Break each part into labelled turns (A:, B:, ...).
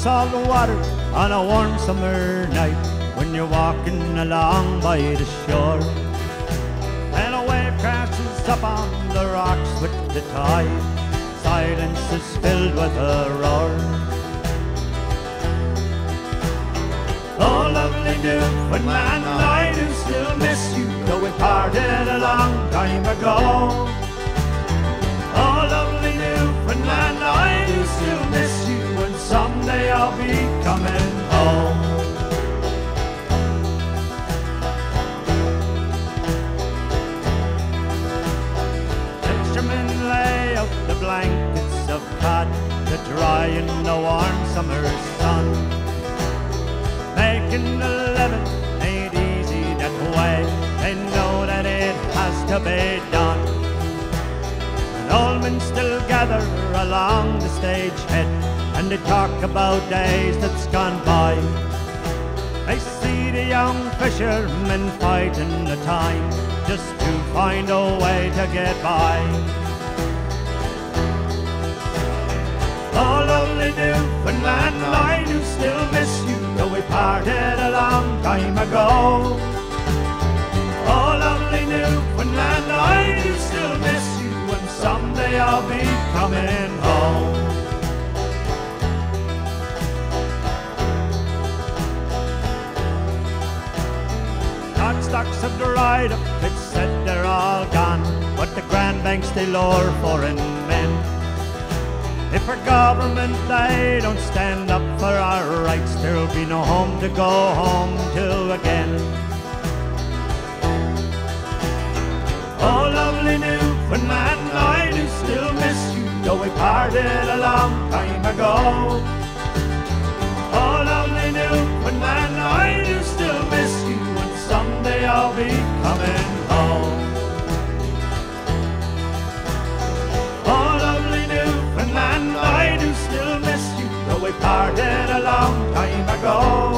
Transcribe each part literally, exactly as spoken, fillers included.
A: salt water on a warm summer night, when you're walking along by the shore, and a wave crashes up on the rocks with the tide. Silence is filled with a roar. Oh, lovely Newfoundland, I do still miss you, though we parted a long time ago. Oh, lovely Newfoundland, I do still miss you, and someday I'll be coming home. Fishermen lay out the blankets of cod to dry in the warm summer sun. Making a living ain't easy that way, they know that it has to be done. And old men still gather along the stage head, and they talk about days that's gone by. They see the young fishermen fighting the time just to find a way to get by. Oh, lovely Newfoundland, I do still miss you, though we parted a long time ago. Oh, lovely Newfoundland, I do still miss you, and someday I'll be coming home. Stocks have dried up, it's said they're all gone, but the Grand Banks they lure foreign men. If our government they don't stand up for our rights, there'll be no home to go home to again. Oh, lovely Newfoundland, I do still miss you, though we parted a long time ago. Oh, lovely Newfoundland, I do still miss you, and someday I'll be coming home. Oh, lovely Newfoundland, I do still miss you, though we parted a long time ago.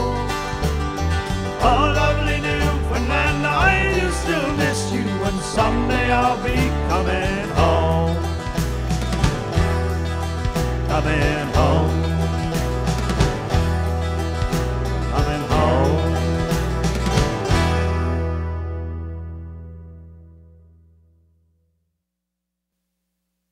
A: Oh, lovely Newfoundland, I do still miss you, and someday I'll be coming home. Coming home.